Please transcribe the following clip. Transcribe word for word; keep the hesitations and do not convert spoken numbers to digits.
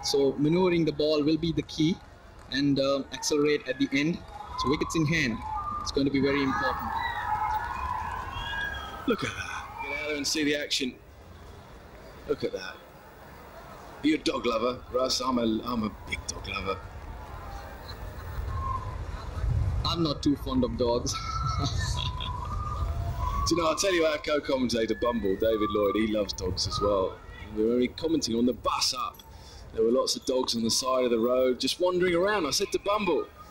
So maneuvering the ball will be the key, and uh, accelerate at the end. So wickets in hand, it's going to be very important. Look at that. Get out there and see the action. Look at that. Are you a dog lover, Russ? I'm a, I'm a big dog lover. I'm not too fond of dogs. Do you know, I'll tell you our co-commentator Bumble, David Lloyd, he loves dogs as well. We were commenting on the bus up. There were lots of dogs on the side of the road just wandering around. I said to Bumble,